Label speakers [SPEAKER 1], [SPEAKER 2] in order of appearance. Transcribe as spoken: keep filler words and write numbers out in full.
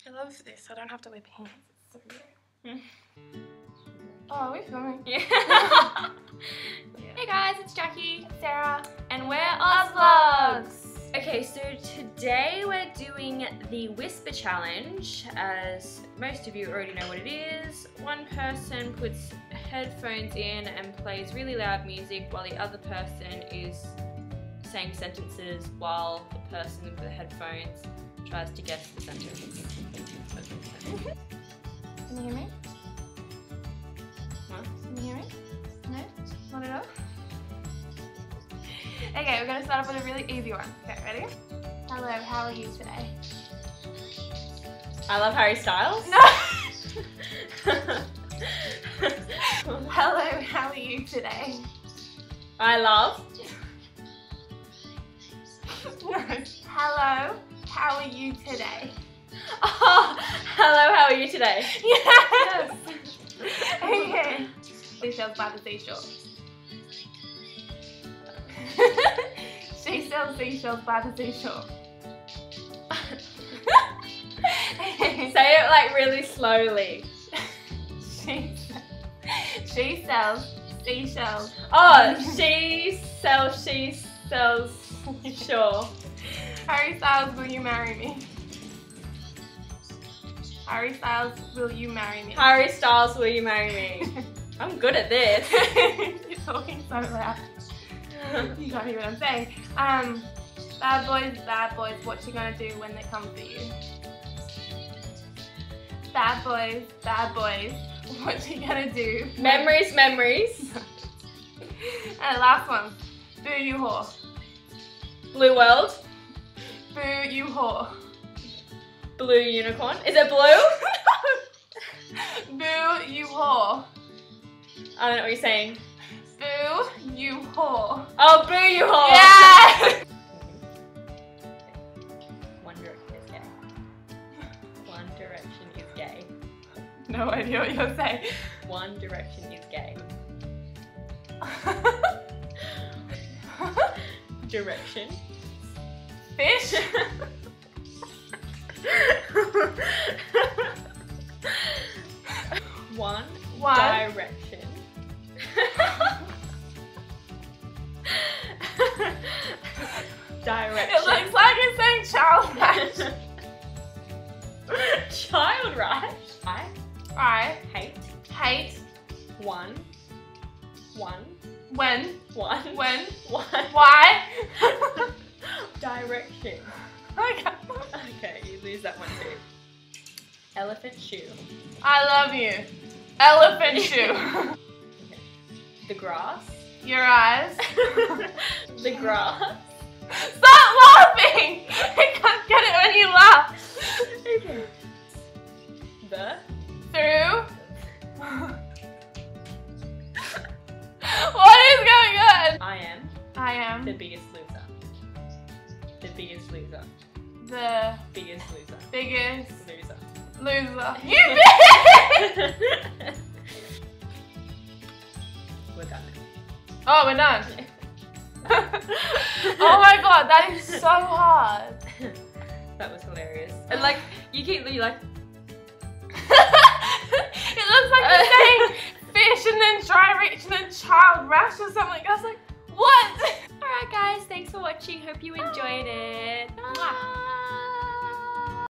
[SPEAKER 1] I love this. I don't have to wear pants. It's so weird. Oh, are we filming?
[SPEAKER 2] Yeah.
[SPEAKER 1] Yeah.
[SPEAKER 2] Hey guys, it's Jackie,
[SPEAKER 1] Sarah,
[SPEAKER 2] and we're Ozvlogs. Okay, so today we're doing the Whisper Challenge. As most of you already know what it is, one person puts headphones in and plays really loud music while the other person is saying sentences while the person with the headphones tries to guess the sentence.
[SPEAKER 1] Can you hear me?
[SPEAKER 2] What?
[SPEAKER 1] Can you hear me? No? Not at all? Okay, we're gonna start off with a really easy one. Okay, ready? Hello, how are you today?
[SPEAKER 2] I love Harry Styles.
[SPEAKER 1] No! Hello, how are you today?
[SPEAKER 2] I love.
[SPEAKER 1] No. Hello, how are you today?
[SPEAKER 2] Oh, hello, how are you today?
[SPEAKER 1] Yes! Okay. Seashells by the seashore. She sells seashells by the seashore.
[SPEAKER 2] Say it like really slowly.
[SPEAKER 1] She, she sells seashells.
[SPEAKER 2] Oh, she sells, she sells, sure.
[SPEAKER 1] Harry Styles, will you marry me? Harry Styles, will you marry me?
[SPEAKER 2] Harry Styles, will you marry me? I'm good at this.
[SPEAKER 1] You're talking so loud. You can't hear what I'm saying. Um, bad boys, bad boys, what you gonna do when they come for you? Bad boys, bad boys, what you gonna do?
[SPEAKER 2] Memories, memories.
[SPEAKER 1] And last one. Boo you whore.
[SPEAKER 2] Blue world.
[SPEAKER 1] Boo you whore.
[SPEAKER 2] Blue unicorn. Is it blue?
[SPEAKER 1] Boo you whore.
[SPEAKER 2] I don't know what you're saying.
[SPEAKER 1] Boo you whore.
[SPEAKER 2] Oh, boo you whore.
[SPEAKER 1] Yeah!
[SPEAKER 2] One Direction is gay. One Direction is gay.
[SPEAKER 1] No idea what you're saying.
[SPEAKER 2] One Direction is gay. Direction.
[SPEAKER 1] Fish?
[SPEAKER 2] One,
[SPEAKER 1] One.
[SPEAKER 2] Direction. Direction.
[SPEAKER 1] It looks like you're saying child rash.
[SPEAKER 2] Child rash. I
[SPEAKER 1] I
[SPEAKER 2] hate
[SPEAKER 1] hate
[SPEAKER 2] one. One.
[SPEAKER 1] when,
[SPEAKER 2] One.
[SPEAKER 1] when,
[SPEAKER 2] One.
[SPEAKER 1] why.
[SPEAKER 2] Direction.
[SPEAKER 1] Okay.
[SPEAKER 2] Okay, you lose that one too. Elephant shoe.
[SPEAKER 1] I love you. Elephant shoe.
[SPEAKER 2] Okay. The grass.
[SPEAKER 1] Your eyes.
[SPEAKER 2] The grass.
[SPEAKER 1] Stop laughing! I can't get it when you laugh.
[SPEAKER 2] Okay. The.
[SPEAKER 1] Through. What is going on?
[SPEAKER 2] I am.
[SPEAKER 1] I am
[SPEAKER 2] The biggest loser. The biggest loser.
[SPEAKER 1] the
[SPEAKER 2] Biggest loser.
[SPEAKER 1] biggest
[SPEAKER 2] Loser.
[SPEAKER 1] loser. You bitch!
[SPEAKER 2] We're done.
[SPEAKER 1] Oh, we're done. Oh my god, that is so hard.
[SPEAKER 2] That was hilarious. And like, you keep, you like.
[SPEAKER 1] It looks like you're saying fish and then dry reach and then child rash or something. I was like, what?
[SPEAKER 2] Alright guys, thanks for watching. Hope you enjoyed it. Bye.